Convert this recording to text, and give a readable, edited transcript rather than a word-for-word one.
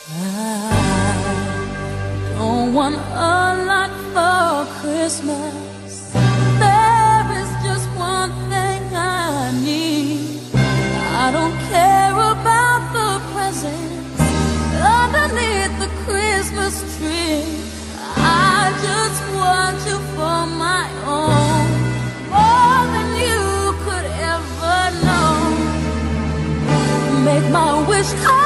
I don't want a lot for Christmas. There is just one thing I need. I don't care about the presents underneath the Christmas tree. I just want you for my own, more than you could ever know. Make my wish come